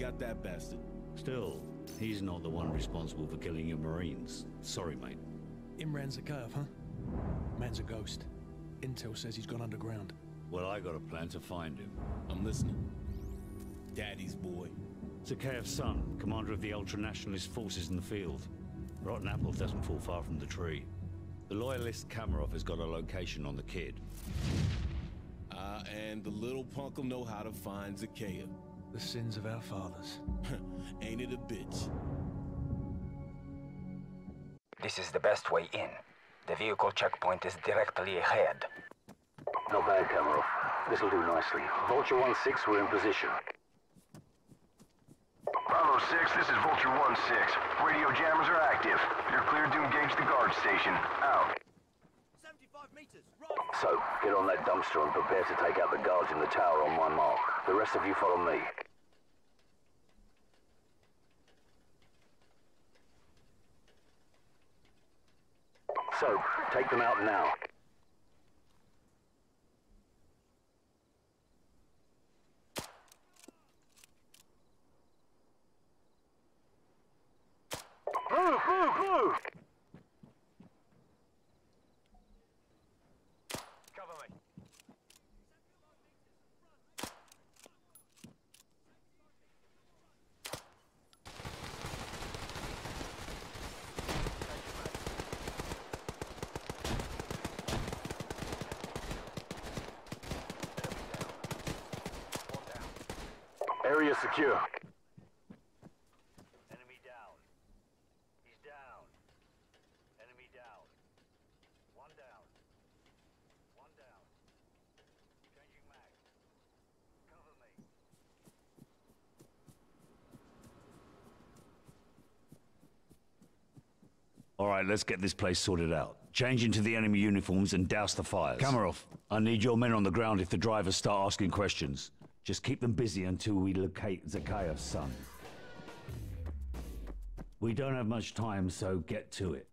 out that bastard. Still, he's not the one responsible for killing your Marines. Sorry, mate. Imran's a curve, huh? Man's a ghost. Intel says he's gone underground. Well, I got a plan to find him. I'm listening. Daddy's boy. Zakhaev's son, commander of the ultra-nationalist forces in the field. Rotten apple doesn't fall far from the tree. The loyalist Kamarov has got a location on the kid. And the little punk'll know how to find Zakhaev. The sins of our fathers. Ain't it a bitch? This is the best way in. The vehicle checkpoint is directly ahead. Not bad, Kamarov. This'll do nicely. Vulture 1-6, we're in position. Bravo 6, this is Vulture 1-6. Radio jammers are active. You're cleared to engage the guard station. Out. 75 meters, right! So, get on that dumpster and prepare to take out the guards in the tower on my mark. The rest of you follow me. So, take them out now. Move, move, move! Cover me. Area secure. Enemy down. He's down. Enemy down. One down. One down. Changing mag. Cover me. All right, let's get this place sorted out. Change into the enemy uniforms and douse the fires. Kamarov, I need your men on the ground if the drivers start asking questions. Just keep them busy until we locate Zakhaev's son. We don't have much time, so get to it.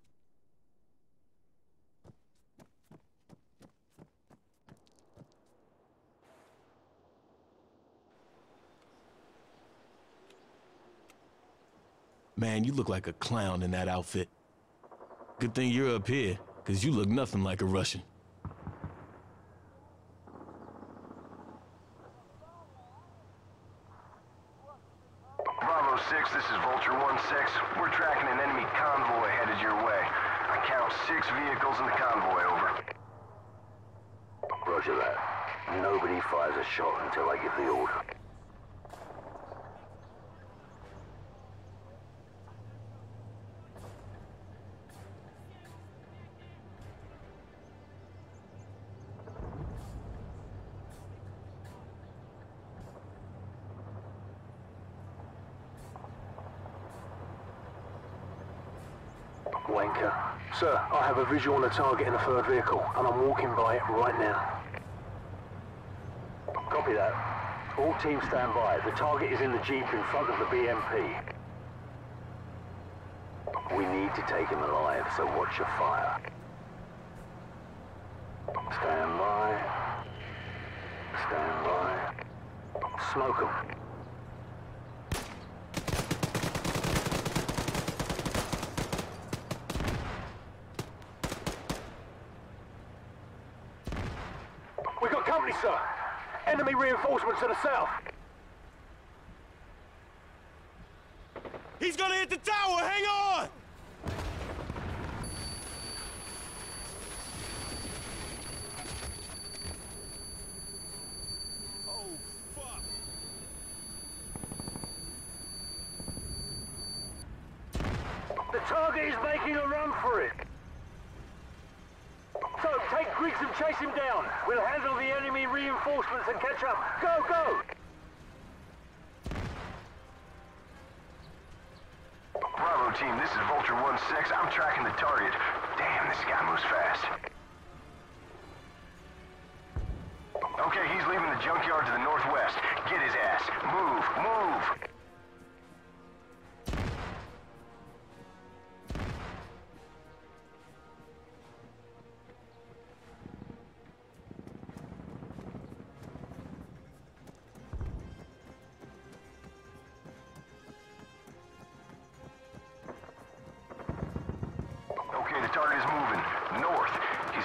Man, you look like a clown in that outfit. Good thing you're up here, because you look nothing like a Russian. Bravo 6, this is Vulture 1-6. We're tracking an enemy convoy headed your way. I count 6 vehicles in the convoy, over. Roger that. Nobody fires a shot until I give the order. Wanker. Sir, I have a visual on the target in the third vehicle, and I'm walking by it right now. Copy that. All teams stand by. The target is in the Jeep in front of the BMP. We need to take him alive, so watch your fire. Stand by. Stand by. Smoke him. We got company, sir. Enemy reinforcements to the south. He's gonna hit the tower! Hang on! Oh, fuck! The target is making a run for it. So, take Griggs and chase him down. We'll handle the enemy reinforcements and catch up. Go, go! Bravo team, this is Vulture 1-6. I'm tracking the target. Damn, this guy moves fast. Okay, he's leaving the junkyard to the northwest. Get his ass. Move, move!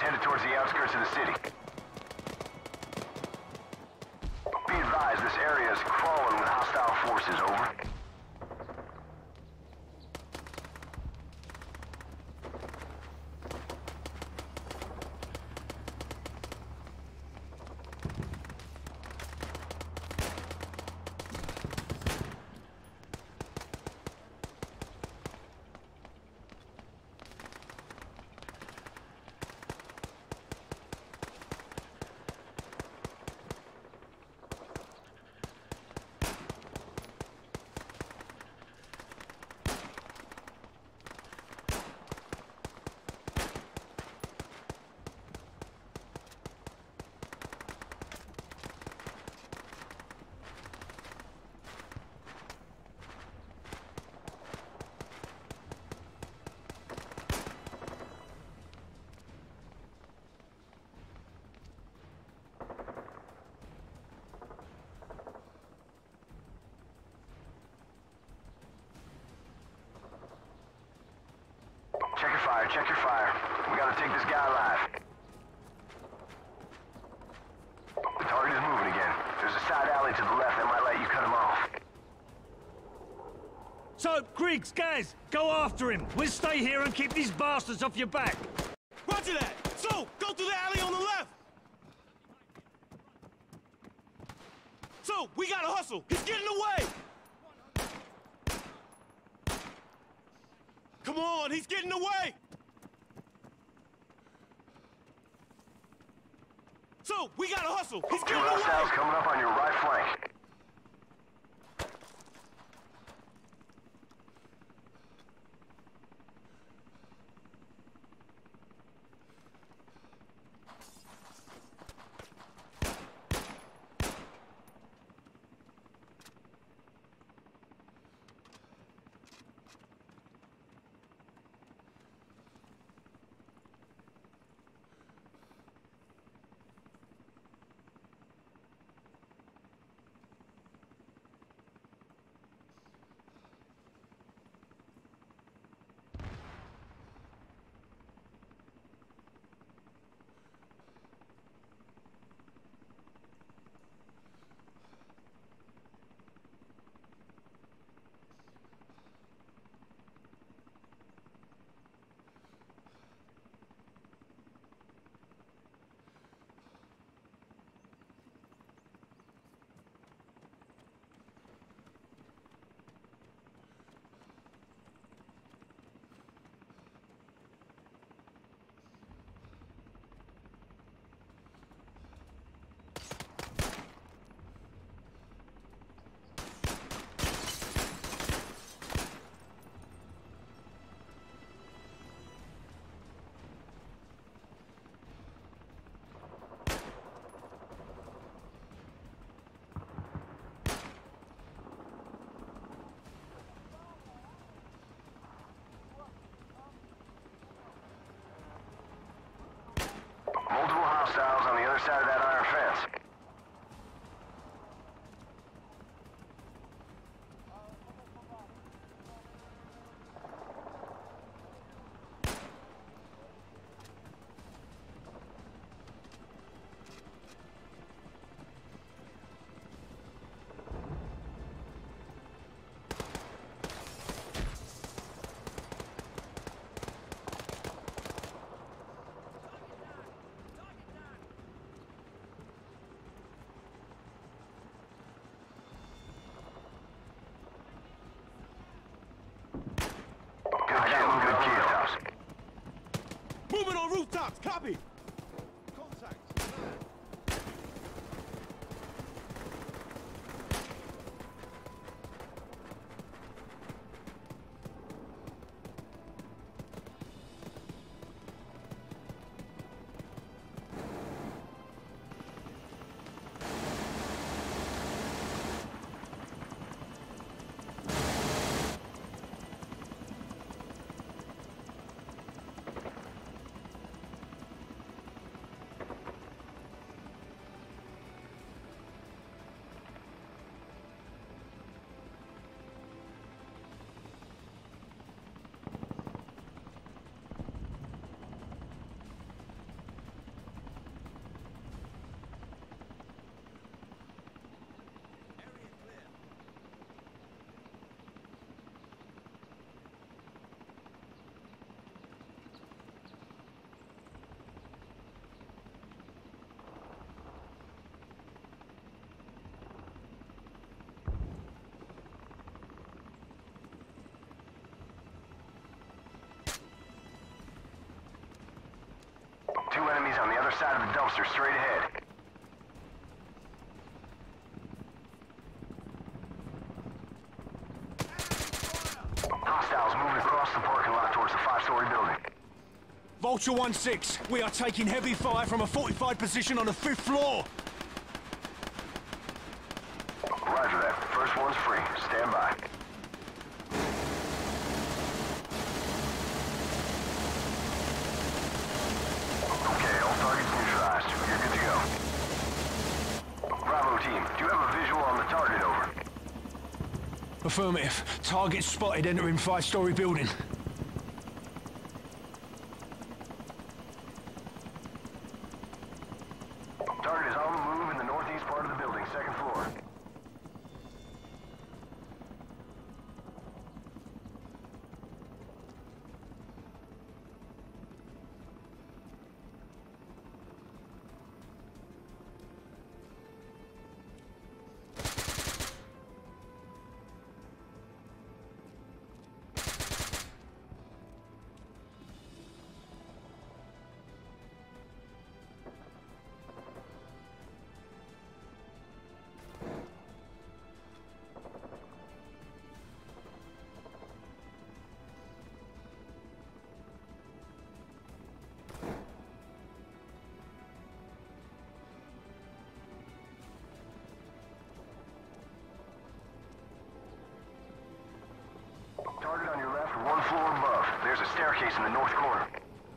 headed towards the outskirts of the city. Be advised, this area is crawling with hostile forces, over. Check your fire. We gotta take this guy alive. The target is moving again. There's a side alley to the left that might let you cut him off. So, Griggs, Gaz, go after him. We'll stay here and keep these bastards off your back. Roger that! So, go through the alley on the left! So, we gotta hustle! He's getting away! Come on, he's getting away! So, we gotta hustle! He's Two getting hostiles away! coming up on your right flank. Multiple hostiles on the other side of that iron fence. Moving on rooftops, copy! Contact. other side of the dumpster, straight ahead. Hostiles moving across the parking lot towards the 5-story building. Vulture 1-6, we are taking heavy fire from a fortified position on the 5th floor. Roger that. First one's free. Stand by. Okay, all targets neutralized. You're good to go. Bravo team, do you have a visual on the target, over? Affirmative. Target spotted entering 5-story building. Target is on the move in the northeast part of the building, 2nd floor. Target on your left, 1 floor above. There's a staircase in the north corner.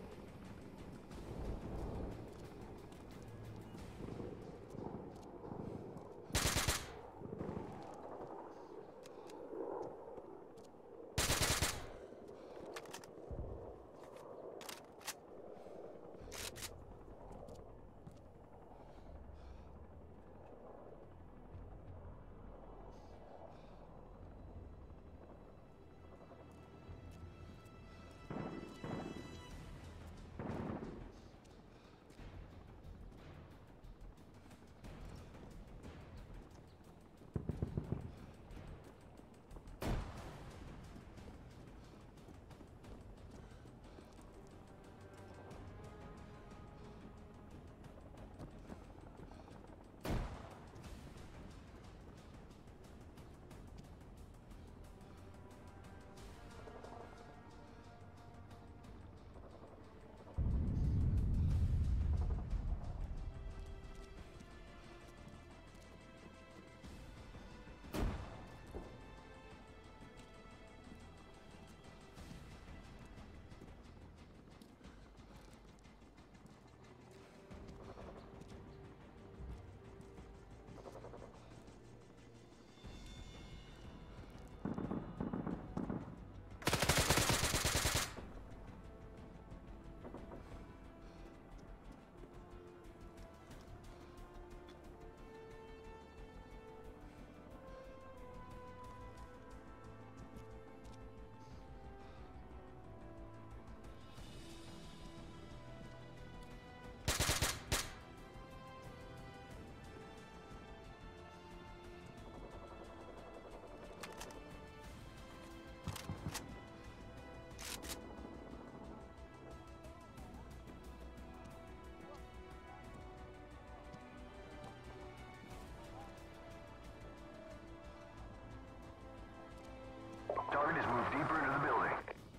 Target has moved deeper into the building.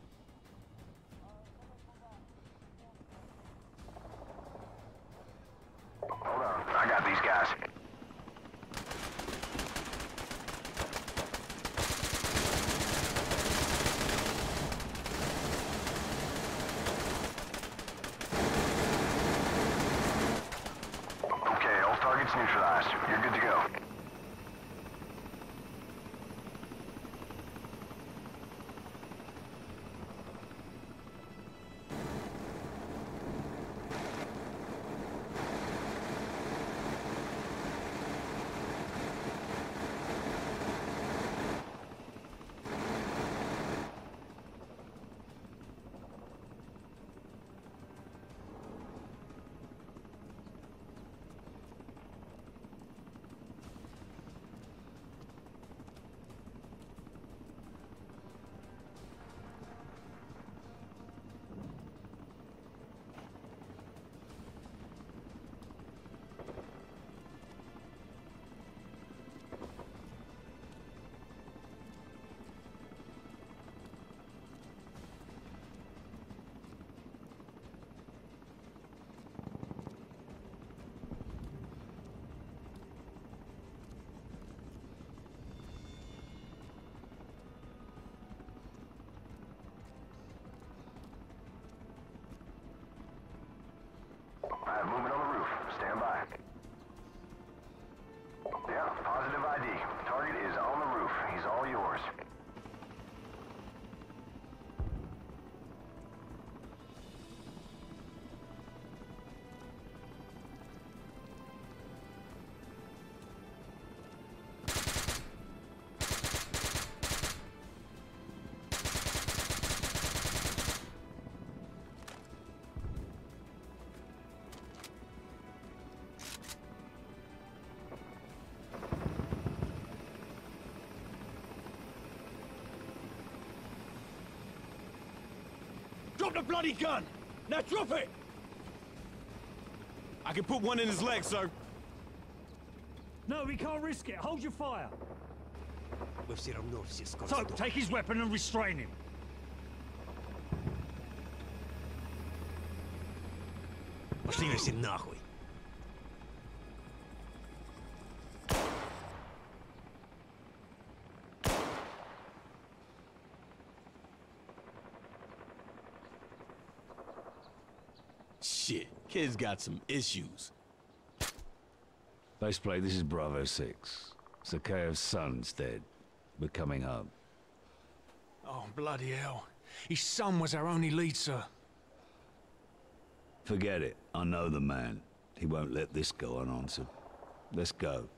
Hold on, I got these guys. Okay, all targets neutralized. You're good to go. Drop the bloody gun! Now drop it! I can put one in his leg, sir. No, we can't risk it. Hold your fire. Мы все равно все скоро So, сдохнем. take his weapon and restrain him. Пошли вы все нахуй. Shit, kid's got some issues. Baseplate, this is Bravo 6. Zakhaev's son's dead. We're coming home. Oh, bloody hell. His son was our only lead, sir. Forget it. I know the man. He won't let this go unanswered. Let's go.